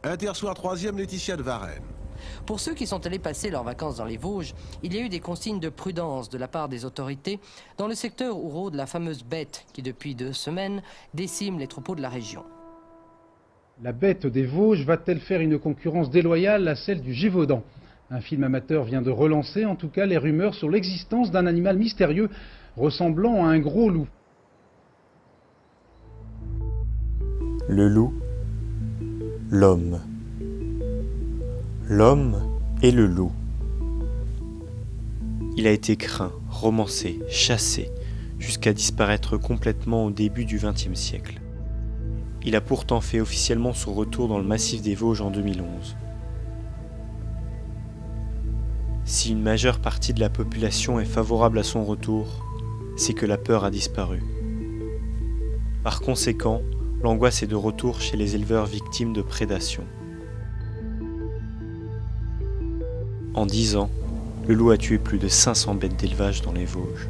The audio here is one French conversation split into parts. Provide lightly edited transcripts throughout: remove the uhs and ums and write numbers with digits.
Intersoir 3e, Laetitia de Varennes. Pour ceux qui sont allés passer leurs vacances dans les Vosges, il y a eu des consignes de prudence de la part des autorités dans le secteur où rôde la fameuse bête qui, depuis 2 semaines, décime les troupeaux de la région. La bête des Vosges va-t-elle faire une concurrence déloyale à celle du Gévaudan? Un film amateur vient de relancer en tout cas les rumeurs sur l'existence d'un animal mystérieux ressemblant à un gros loup. Le loup, l'homme. L'homme et le loup. Il a été craint, romancé, chassé, jusqu'à disparaître complètement au début du XXe siècle. Il a pourtant fait officiellement son retour dans le massif des Vosges en 2011. Si une majeure partie de la population est favorable à son retour, c'est que la peur a disparu. Par conséquent, l'angoisse est de retour chez les éleveurs victimes de prédation. En 10 ans, le loup a tué plus de 500 bêtes d'élevage dans les Vosges.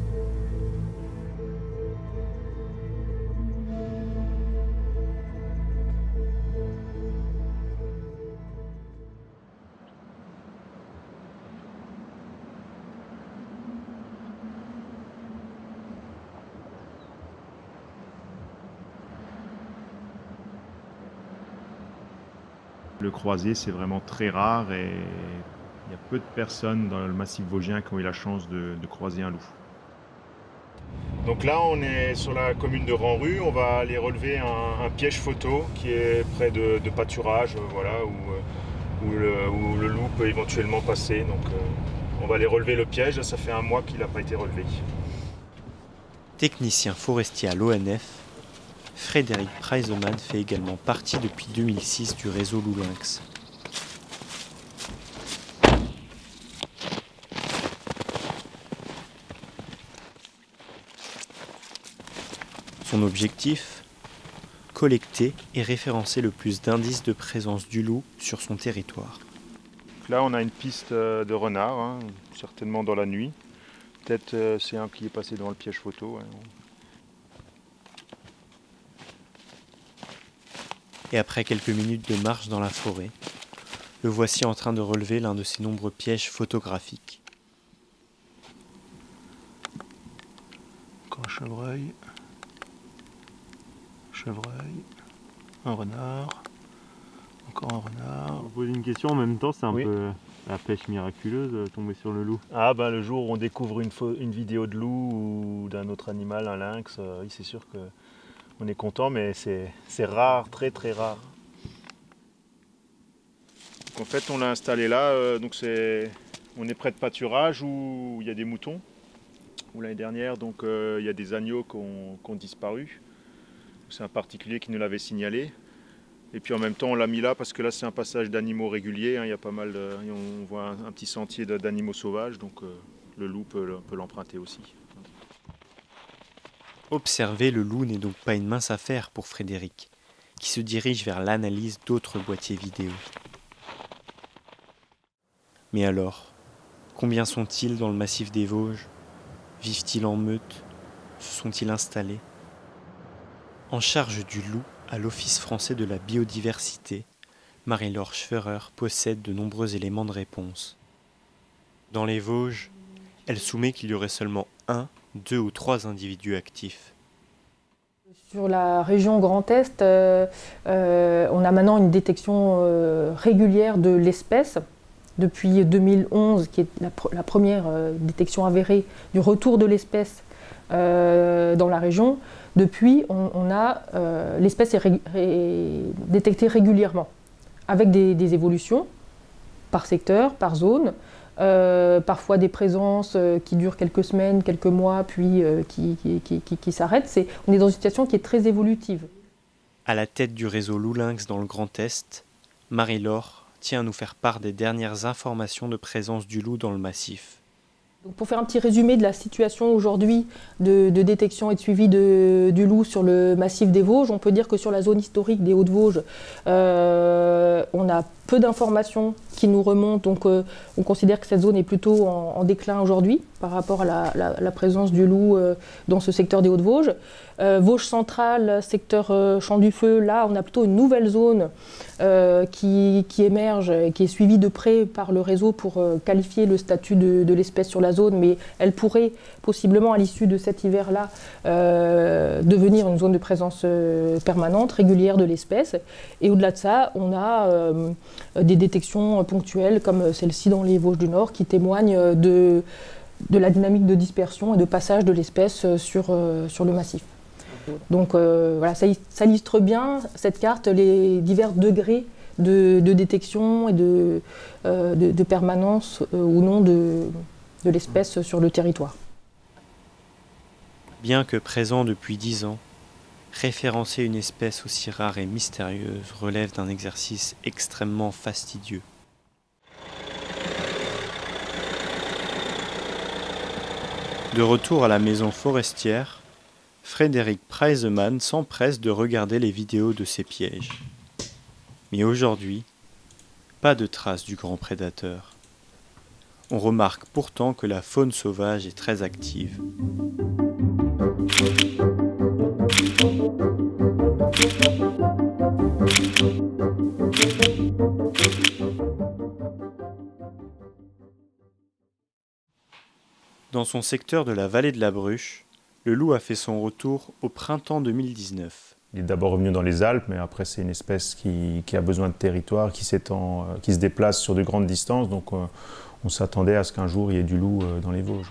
Le croisé, c'est vraiment très rare et il y a peu de personnes dans le massif vosgien qui ont eu la chance de croiser un loup. Donc là, on est sur la commune de Ranru. On va aller relever un piège photo qui est près de pâturage, voilà, où le loup peut éventuellement passer. Donc on va aller relever le piège. Ça fait 1 mois qu'il n'a pas été relevé. Technicien forestier à l'ONF, Frédéric Preisemann fait également partie depuis 2006 du réseau Loup Lynx. Son objectif ? Collecter et référencer le plus d'indices de présence du loup sur son territoire. Là, on a une piste de renard, hein, certainement dans la nuit. Peut-être c'est un qui est passé dans le piège photo. Ouais. Et après quelques minutes de marche dans la forêt, le voici en train de relever l'un de ses nombreux pièges photographiques. Encore un chevreuil, un renard, encore un renard. Vous posez une question en même temps, c'est un Oui. peu la pêche miraculeuse, tomber sur le loup. Ah ben le jour où on découvre une vidéo de loup ou d'un autre animal, un lynx, oui, c'est sûr que on est content, mais c'est rare, très très rare. Donc, en fait, on l'a installé là, donc on est près de pâturage où il y a des moutons. Où l'année dernière, donc il y a des agneaux qui ont disparu. C'est un particulier qui nous l'avait signalé. Et puis en même temps, on l'a mis là parce que là, c'est un passage d'animaux réguliers. Hein, il y a pas mal on voit un petit sentier d'animaux sauvages, donc le loup peut l'emprunter aussi. Observer le loup n'est donc pas une mince affaire pour Frédéric, qui se dirige vers l'analyse d'autres boîtiers vidéo. Mais alors, combien sont-ils dans le massif des Vosges? Vivent-ils en meute? Se sont-ils installés? En charge du loup à l'Office français de la biodiversité, Marie-Laure Schwerer possède de nombreux éléments de réponse. Dans les Vosges, elle soumet qu'il y aurait seulement 1, 2 ou 3 individus actifs. Sur la région Grand Est, on a maintenant une détection régulière de l'espèce. Depuis 2011, qui est la première détection avérée du retour de l'espèce dans la région, depuis, l'espèce est détectée régulièrement, avec des évolutions par secteur, par zone, parfois des présences qui durent quelques semaines, quelques mois, puis qui s'arrêtent. On est dans une situation qui est très évolutive. À la tête du réseau Loup Lynx dans le Grand Est, Marie-Laure tient à nous faire part des dernières informations de présence du loup dans le massif. Pour faire un petit résumé de la situation aujourd'hui de détection et de suivi du loup sur le massif des Vosges, on peut dire que sur la zone historique des Hauts-de-Vosges, on a peu d'informations qui nous remontent, donc on considère que cette zone est plutôt en déclin aujourd'hui par rapport à la présence du loup dans ce secteur des Hauts-de-Vosges. Vosges centrale, secteur Champ du Feu, là on a plutôt une nouvelle zone qui émerge, qui est suivie de près par le réseau pour qualifier le statut de l'espèce sur la zone, mais elle pourrait possiblement à l'issue de cet hiver-là devenir une zone de présence permanente, régulière de l'espèce. Et au-delà de ça, on a des détections ponctuelles comme celle-ci dans les Vosges du Nord qui témoignent de la dynamique de dispersion et de passage de l'espèce sur le massif. Donc voilà, ça illustre bien cette carte, les divers degrés de détection et de permanence ou non de l'espèce sur le territoire. Bien que présent depuis 10 ans, référencer une espèce aussi rare et mystérieuse relève d'un exercice extrêmement fastidieux. De retour à la maison forestière, Frédéric Preisemann s'empresse de regarder les vidéos de ses pièges. Mais aujourd'hui, pas de traces du grand prédateur. On remarque pourtant que la faune sauvage est très active. Dans son secteur de la vallée de la Bruche, le loup a fait son retour au printemps 2019. Il est d'abord revenu dans les Alpes, mais après c'est une espèce qui a besoin de territoire, qui se déplace sur de grandes distances, donc on s'attendait à ce qu'un jour il y ait du loup dans les Vosges.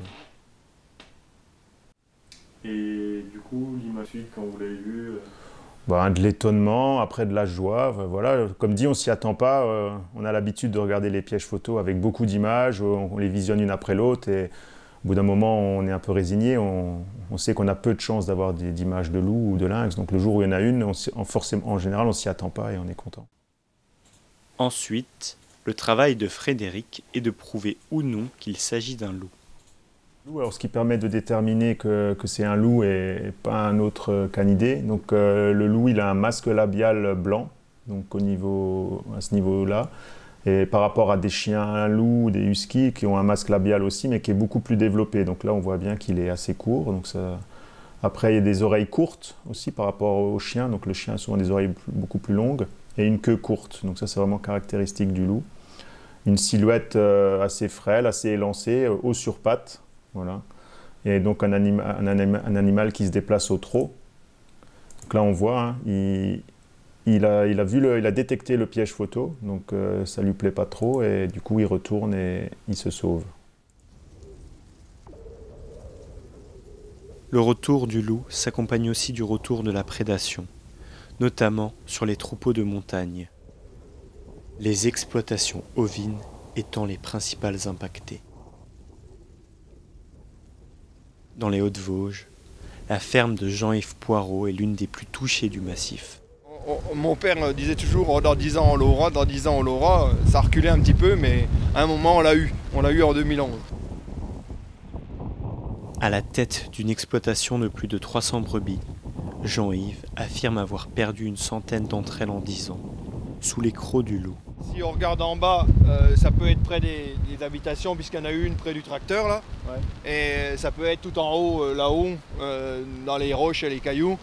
Et du coup, l'image quand vous l'avez vu De l'étonnement, après de la joie, voilà. Comme dit, on s'y attend pas, on a l'habitude de regarder les pièges photos avec beaucoup d'images, on les visionne une après l'autre et au bout d'un moment, on est un peu résigné, on sait qu'on a peu de chances d'avoir d'images de loup ou de lynx. Donc le jour où il y en a une, en général, on ne s'y attend pas et on est content. Ensuite, le travail de Frédéric est de prouver ou non qu'il s'agit d'un loup. Alors, ce qui permet de déterminer que c'est un loup et pas un autre canidé. Donc le loup, il a un masque labial blanc, donc à ce niveau-là. Et par rapport à des chiens loups, des huskies qui ont un masque labial aussi, mais qui est beaucoup plus développé. Donc là, on voit bien qu'il est assez court. Donc ça... Après, il y a des oreilles courtes aussi par rapport au chien. Donc le chien a souvent des oreilles beaucoup plus longues et une queue courte. Donc ça, c'est vraiment caractéristique du loup. Une silhouette assez frêle, assez élancée, haut sur pattes. Voilà. Et donc un animal qui se déplace au trot. Donc là, on voit, hein, il a détecté le piège photo, donc ça lui plaît pas trop et du coup il retourne et il se sauve. Le retour du loup s'accompagne aussi du retour de la prédation, notamment sur les troupeaux de montagne. Les exploitations ovines étant les principales impactées. Dans les Hauts-de-Vosges, la ferme de Jean-Yves Poirot est l'une des plus touchées du massif. Mon père disait toujours dans 10 ans on l'aura, dans 10 ans on l'aura. Ça reculait un petit peu, mais à un moment on l'a eu en 2011. À la tête d'une exploitation de plus de 300 brebis, Jean-Yves affirme avoir perdu une centaine d'entre elles en 10 ans, sous les crocs du loup. Si on regarde en bas, ça peut être près des habitations, puisqu'il y en a une près du tracteur là. Ouais. Et ça peut être tout en haut, là-haut, dans les roches et les cailloux.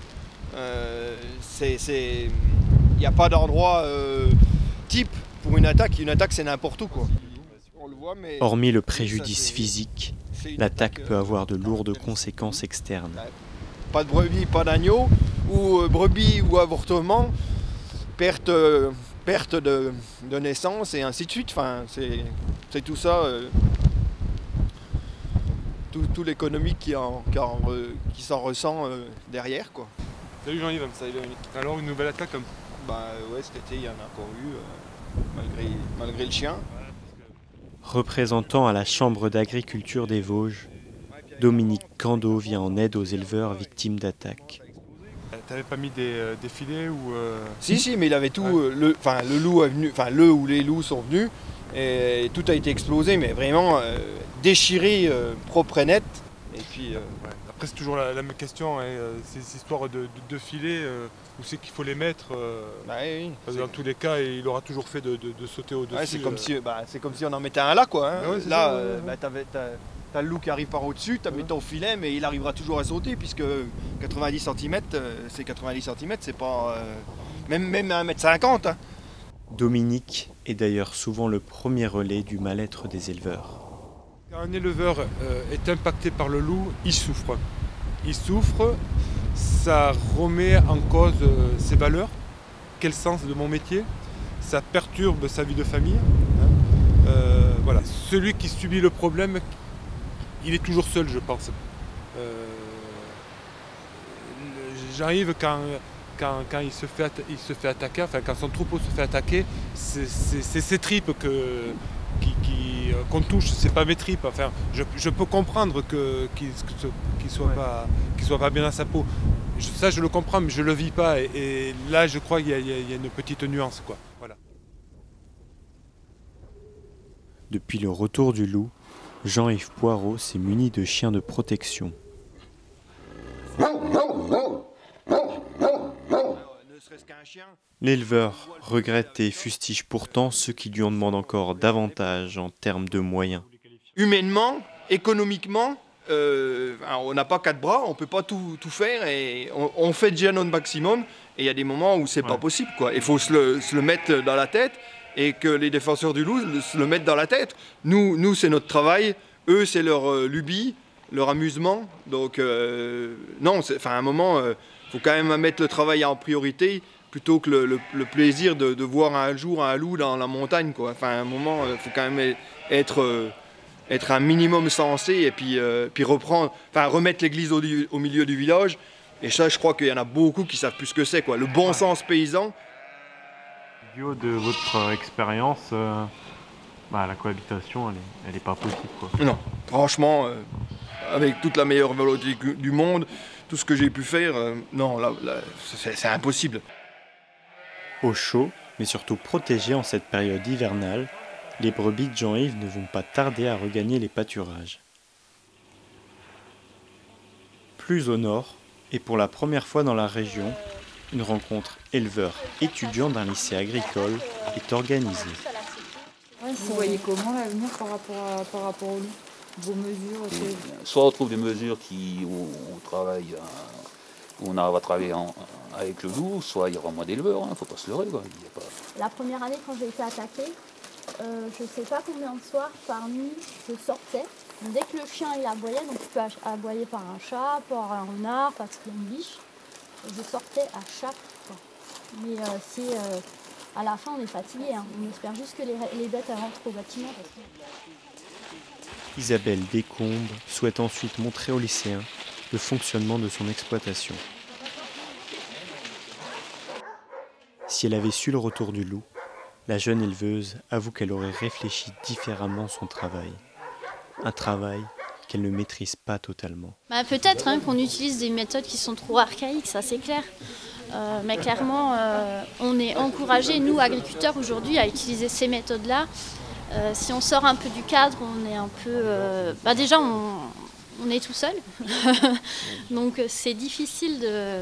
Il n'y a pas d'endroit type pour une attaque. Une attaque, c'est n'importe où, quoi. On le voit, mais hormis le préjudice physique, l'attaque peut avoir de lourdes conséquences externes. Pas de brebis, pas d'agneau, ou brebis ou avortement, perte de naissance et ainsi de suite. Enfin, c'est tout ça, tout l'économie qui s'en ressent derrière, quoi. Salut Jean-Yves, alors une nouvelle attaque comme... Ouais, cet été il y en a encore eu, malgré le chien. Représentant à la Chambre d'agriculture des Vosges, Dominique Candeau vient en aide aux éleveurs victimes d'attaques. T'avais pas mis des filets ou Si, mais il avait tout. Le loup est venu, le ou les loups sont venus et tout a été explosé, mais vraiment déchiré, propre et net. Et puis. Après, c'est toujours la même question, hein, ces histoires de filets, où c'est qu'il faut les mettre. Oui. Dans tous les cas, il aura toujours fait de sauter au-dessus. Ouais, c'est comme si on en mettait un là, quoi. Hein. Ouais, là, t'as le loup qui arrive par au-dessus, t'as mis ton filet, mais il arrivera toujours à sauter, puisque 90 cm, c'est 90 cm, c'est pas. Même 1,50 m. Hein. Dominique est d'ailleurs souvent le premier relais du mal-être des éleveurs. Quand un éleveur est impacté par le loup, il souffre. Il souffre, ça remet en cause ses valeurs, quel sens de mon métier, ça perturbe sa vie de famille. Voilà. Celui qui subit le problème, il est toujours seul, je pense. J'arrive quand il se fait attaquer, enfin quand son troupeau se fait attaquer, c'est ses tripes qu'on touche, c'est pas mes tripes. Enfin, je peux comprendre qu'il soit pas bien dans sa peau. Ça, je le comprends, mais je le vis pas. Et là, je crois qu'il y a une petite nuance, quoi. Voilà. Depuis le retour du loup, Jean-Yves Poirot s'est muni de chiens de protection. L'éleveur regrette et fustige pourtant ceux qui lui en demandent encore davantage en termes de moyens. Humainement, économiquement, on n'a pas 4 bras, on ne peut pas tout faire et on fait déjà notre maximum. Et il y a des moments où c'est pas possible, quoi. Il faut se le mettre dans la tête et que les défenseurs du loup se le mettent dans la tête. Nous c'est notre travail, eux c'est leur lubie, leur amusement. Donc non, à un moment, faut quand même mettre le travail en priorité plutôt que le plaisir de voir un jour un loup dans la montagne, quoi. Enfin, à un moment, il faut quand même être un minimum sensé et puis remettre l'église au milieu du village. Et ça, je crois qu'il y en a beaucoup qui savent plus ce que c'est, quoi. Le bon sens paysan. Du haut de votre expérience, la cohabitation, elle est pas possible, quoi. Non, franchement, avec toute la meilleure volonté du monde, tout ce que j'ai pu faire, non, là c'est impossible. Au chaud, mais surtout protégées en cette période hivernale, les brebis de Jean-Yves ne vont pas tarder à regagner les pâturages. Plus au nord, et pour la première fois dans la région, une rencontre éleveur-étudiant d'un lycée agricole est organisée. Vous voyez comment l'avenir par rapport au loup? Vos mesures? Soit on trouve des mesures où on arrive à travailler avec le loup, soit il y aura moins d'éleveurs, il ne faut pas se leurrer. La première année quand j'ai été attaquée, je ne sais pas combien de soirs par nuit je sortais. Dès que le chien il aboyait, donc il peut aboyer par un chat, par un renard, parce qu'il y a une biche, je sortais à chaque fois. Mais à la fin on est fatigué, hein. On espère juste que les bêtes rentrent au bâtiment. Isabelle Descombes souhaite ensuite montrer aux lycéens le fonctionnement de son exploitation. Si elle avait su le retour du loup, la jeune éleveuse avoue qu'elle aurait réfléchi différemment son travail. Un travail qu'elle ne maîtrise pas totalement. Peut-être qu'on utilise des méthodes qui sont trop archaïques, ça c'est clair. Mais clairement, on est encouragés, nous agriculteurs aujourd'hui, à utiliser ces méthodes-là. Si on sort un peu du cadre, on est un peu... déjà, on est tout seul. Donc c'est difficile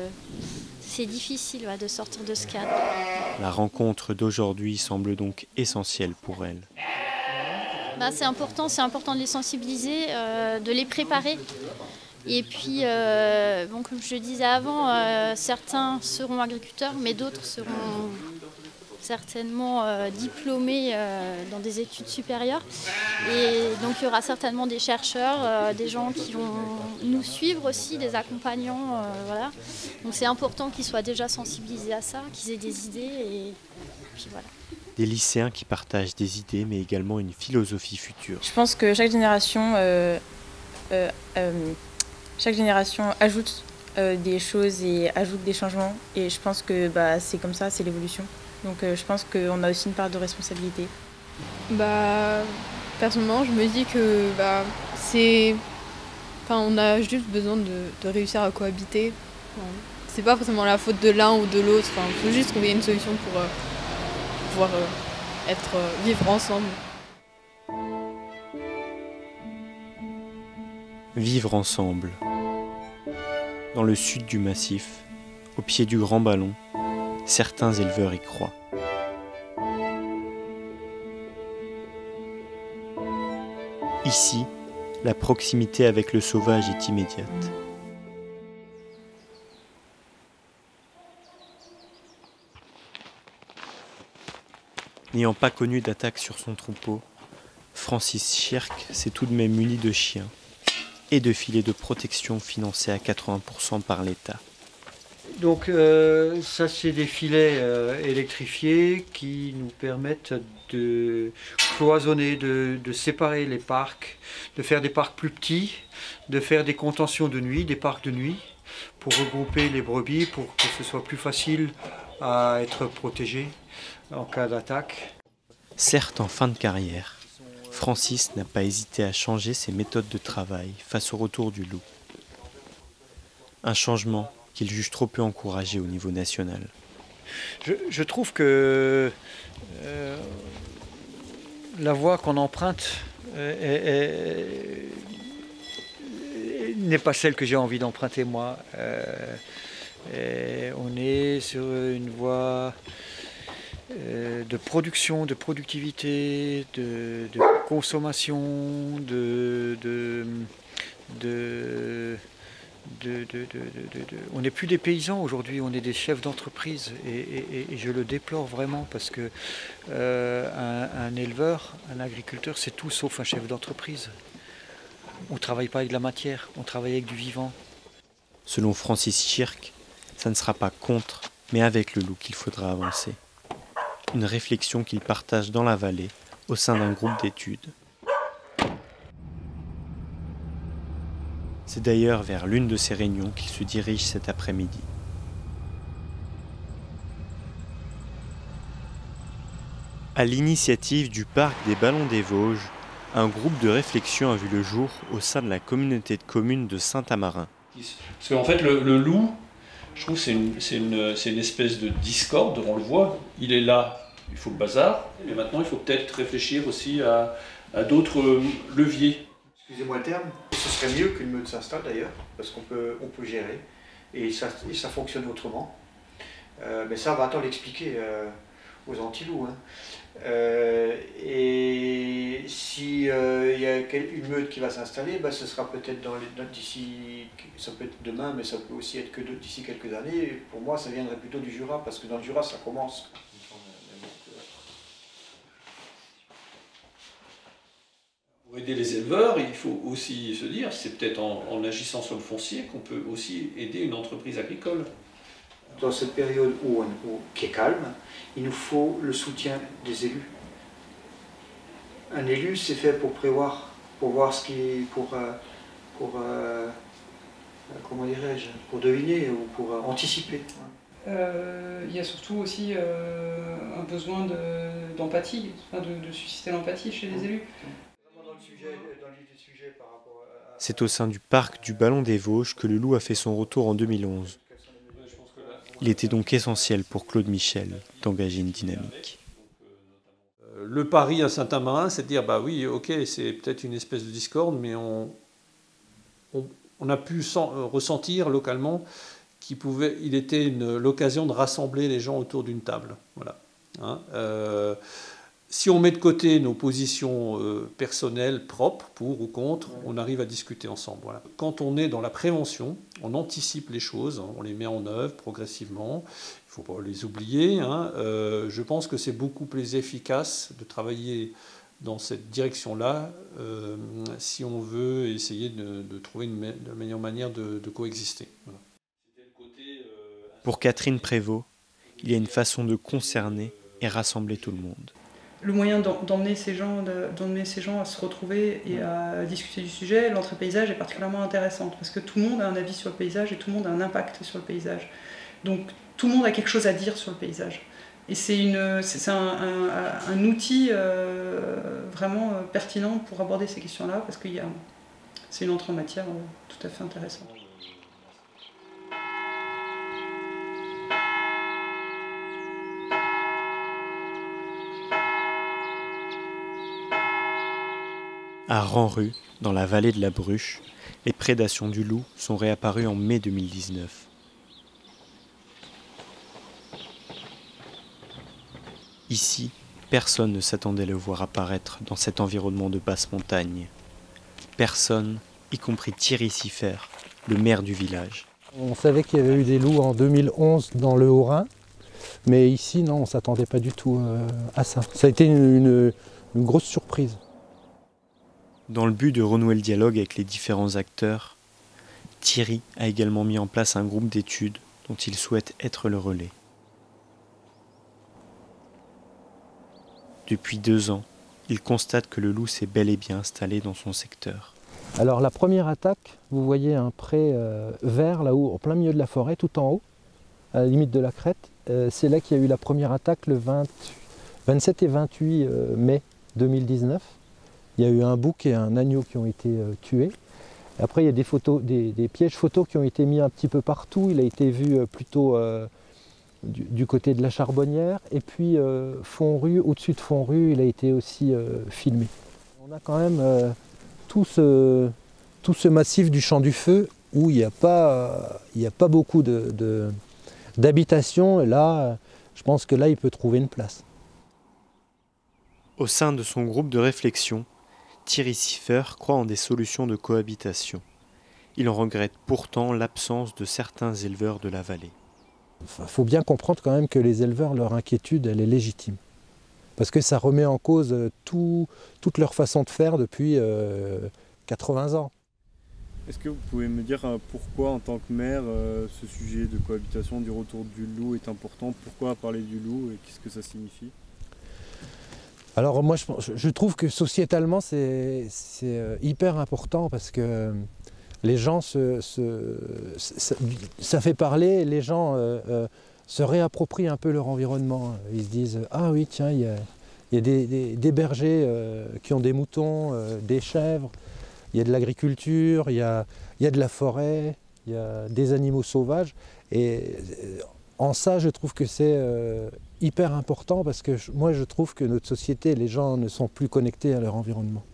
de sortir de ce cadre. La rencontre d'aujourd'hui semble donc essentielle pour elle. C'est important de les sensibiliser, de les préparer. Et puis, comme je le disais avant, certains seront agriculteurs, mais d'autres seront certainement diplômés dans des études supérieures. Et donc il y aura certainement des chercheurs, des gens qui vont nous suivre aussi, des accompagnants. Voilà. Donc c'est important qu'ils soient déjà sensibilisés à ça, qu'ils aient des idées et puis voilà. Des lycéens qui partagent des idées, mais également une philosophie future. Je pense que chaque génération ajoute des choses et ajoute des changements. Et je pense que c'est comme ça, c'est l'évolution. Donc je pense qu'on a aussi une part de responsabilité. Personnellement, je me dis que on a juste besoin de réussir à cohabiter. c'est pas forcément la faute de l'un ou de l'autre. Enfin, il faut juste trouver une solution pour pouvoir vivre ensemble. Vivre ensemble. Dans le sud du massif, au pied du Grand Ballon, certains éleveurs y croient. Ici, la proximité avec le sauvage est immédiate. N'ayant pas connu d'attaque sur son troupeau, Francis Schirk s'est tout de même muni de chiens et de filets de protection financés à 80% par l'État. Donc ça c'est des filets électrifiés qui nous permettent de cloisonner, de séparer les parcs, de faire des parcs plus petits, de faire des contentions de nuit, des parcs de nuit, pour regrouper les brebis, pour que ce soit plus facile à être protégé en cas d'attaque. Certes en fin de carrière, Francis n'a pas hésité à changer ses méthodes de travail face au retour du loup. Un changement qu'il juge trop peu encouragé au niveau national. Je trouve que la voie qu'on emprunte n'est pas celle que j'ai envie d'emprunter moi. On est sur une voie de production, de productivité, de consommation, on n'est plus des paysans aujourd'hui, on est des chefs d'entreprise et je le déplore vraiment parce que un éleveur, un agriculteur, c'est tout sauf un chef d'entreprise. On ne travaille pas avec de la matière, on travaille avec du vivant. Selon Francis Schirk, ça ne sera pas contre, mais avec le loup qu'il faudra avancer. Une réflexion qu'il partage dans la vallée au sein d'un groupe d'études. C'est d'ailleurs vers l'une de ces réunions qu'il se dirige cet après-midi. À l'initiative du parc des Ballons des Vosges, un groupe de réflexion a vu le jour au sein de la communauté de communes de Saint-Amarin. Parce qu'en fait, le loup, je trouve que c'est une espèce de discorde, on le voit, il est là, il faut le bazar, mais maintenant il faut peut-être réfléchir aussi à d'autres leviers. Excusez-moi le terme, ce serait mieux qu'une meute s'installe d'ailleurs, parce qu'on peut gérer, et ça fonctionne autrement. Mais ça, on va attendre l'expliquer aux anti-loups. Hein. Et si y a une meute qui va s'installer, ben, ce sera peut-être d'ici, ça peut être demain, mais ça peut aussi être que d'ici quelques années. Pour moi, ça viendrait plutôt du Jura, parce que dans le Jura, ça commence. Pour aider les éleveurs, il faut aussi se dire, c'est peut-être en agissant sur le foncier qu'on peut aussi aider une entreprise agricole. Dans cette période qui est calme, il nous faut le soutien des élus. Un élu, c'est fait pour prévoir, pour voir ce qui, comment dirais-je, pour deviner ou pour anticiper. Il y a surtout aussi un besoin d'empathie, de susciter l'empathie chez les élus. C'est au sein du parc du Ballon des Vosges que le loup a fait son retour en 2011. Il était donc essentiel pour Claude Michel d'engager une dynamique. Le pari à Saint-Amarin, c'est de dire, bah oui, ok, c'est peut-être une espèce de discorde, mais on a pu ressentir localement qu'il était l'occasion de rassembler les gens autour d'une table. Voilà. Hein, si on met de côté nos positions personnelles propres, pour ou contre, on arrive à discuter ensemble. Voilà. Quand on est dans la prévention, on anticipe les choses, on les met en œuvre progressivement, il ne faut pas les oublier. Hein. Je pense que c'est beaucoup plus efficace de travailler dans cette direction-là si on veut essayer de trouver la meilleure manière de coexister. Voilà. Pour Catherine Prévost, il y a une façon de concerner et rassembler tout le monde. Le moyen d'emmener ces gens à se retrouver et à discuter du sujet, l'entrée paysage est particulièrement intéressante parce que tout le monde a un avis sur le paysage et tout le monde a un impact sur le paysage. Donc tout le monde a quelque chose à dire sur le paysage. Et c'est un outil vraiment pertinent pour aborder ces questions-là parce que c'est une entrée en matière tout à fait intéressante. À Ranru, dans la vallée de la Bruche, les prédations du loup sont réapparues en mai 2019. Ici, personne ne s'attendait à le voir apparaître dans cet environnement de basse montagne. Personne, y compris Thierry Siffer, le maire du village. On savait qu'il y avait eu des loups en 2011 dans le Haut-Rhin, mais ici, non, on ne s'attendait pas du tout à ça. Ça a été une grosse surprise. Dans le but de renouer le dialogue avec les différents acteurs, Thierry a également mis en place un groupe d'études dont il souhaite être le relais. Depuis 2 ans, il constate que le loup s'est bel et bien installé dans son secteur. Alors la première attaque, vous voyez un pré vert là-haut, en plein milieu de la forêt, tout en haut, à la limite de la crête. C'est là qu'il y a eu la première attaque le 27 et 28 mai 2019. Il y a eu un bouc et un agneau qui ont été tués. Après, il y a des photos, des pièges photos qui ont été mis un petit peu partout. Il a été vu plutôt du côté de la Charbonnière. Et puis, Font-Rue, au-dessus de Font-Rue, il a été aussi filmé. On a quand même tout ce massif du Champ du Feu où il n'y a pas beaucoup d'habitations. Et là, je pense que là, il peut trouver une place. Au sein de son groupe de réflexion, Thierry Siffer croit en des solutions de cohabitation. Il en regrette pourtant l'absence de certains éleveurs de la vallée. Il faut bien comprendre quand même que les éleveurs, leur inquiétude, elle est légitime. Parce que ça remet en cause toute leur façon de faire depuis 80 ans. Est-ce que vous pouvez me dire pourquoi, en tant que maire, ce sujet de cohabitation, du retour du loup est important? Pourquoi parler du loup et qu'est-ce que ça signifie? Alors moi je trouve que sociétalement c'est hyper important parce que les gens ça fait parler, les gens se réapproprient un peu leur environnement. Ils se disent ah oui tiens il y a des bergers qui ont des moutons, des chèvres, il y a de l'agriculture, il y a de la forêt, il y a des animaux sauvages et en ça je trouve que c'est hyper important parce que moi je trouve que notre société, les gens ne sont plus connectés à leur environnement.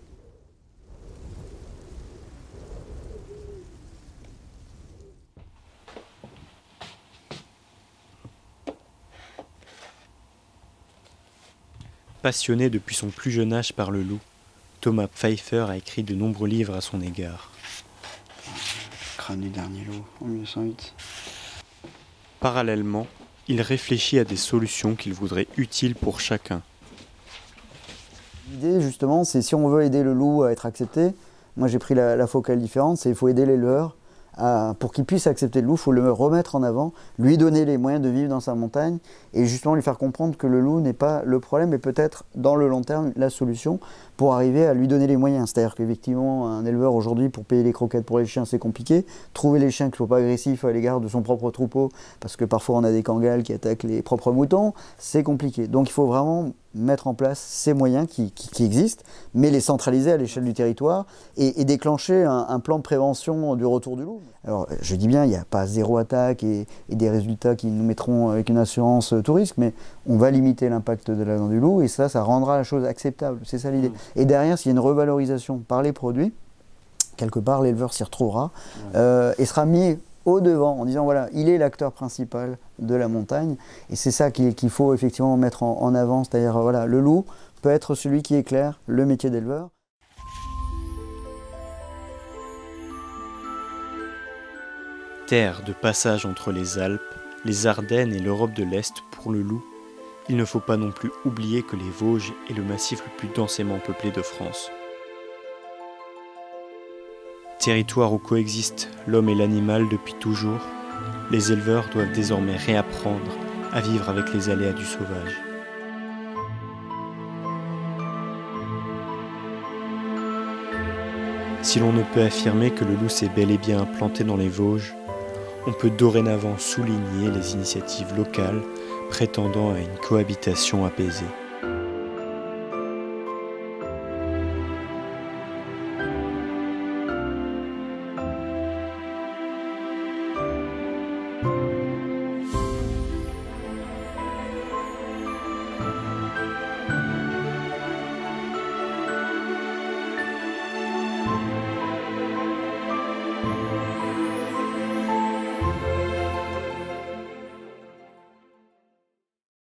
Passionné depuis son plus jeune âge par le loup, Thomas Pfeiffer a écrit de nombreux livres à son égard. Crâne du dernier loup en 1908. Parallèlement, il réfléchit à des solutions qu'il voudrait utiles pour chacun. L'idée justement, c'est si on veut aider le loup à être accepté, moi j'ai pris la focale différente, c'est qu'il faut aider l'éleveur pour qu'il puisse accepter le loup, il faut le remettre en avant, lui donner les moyens de vivre dans sa montagne et justement lui faire comprendre que le loup n'est pas le problème mais peut-être dans le long terme la solution pour arriver à lui donner les moyens. C'est-à-dire qu'effectivement un éleveur aujourd'hui pour payer les croquettes pour les chiens c'est compliqué, trouver les chiens qui ne soient pas agressifs à l'égard de son propre troupeau parce que parfois on a des kangals qui attaquent les propres moutons, c'est compliqué. Donc il faut vraiment mettre en place ces moyens qui existent, mais les centraliser à l'échelle du territoire et déclencher un plan de prévention du retour du loup. Alors je dis bien, il n'y a pas 0 attaque et des résultats qui nous mettront avec une assurance tout risque, mais on va limiter l'impact de la viande du loup et ça rendra la chose acceptable, c'est ça l'idée. Et derrière, s'il y a une revalorisation par les produits, quelque part l'éleveur s'y retrouvera et sera mis au devant en disant voilà, il est l'acteur principal de la montagne et c'est ça qu'il faut effectivement mettre en avant, c'est-à-dire voilà, le loup peut être celui qui éclaire le métier d'éleveur. Terre de passage entre les Alpes, les Ardennes et l'Europe de l'Est pour le loup, il ne faut pas non plus oublier que les Vosges est le massif le plus densément peuplé de France. Territoire où coexistent l'homme et l'animal depuis toujours, les éleveurs doivent désormais réapprendre à vivre avec les aléas du sauvage. Si l'on ne peut affirmer que le loup s'est bel et bien implanté dans les Vosges, on peut dorénavant souligner les initiatives locales prétendant à une cohabitation apaisée.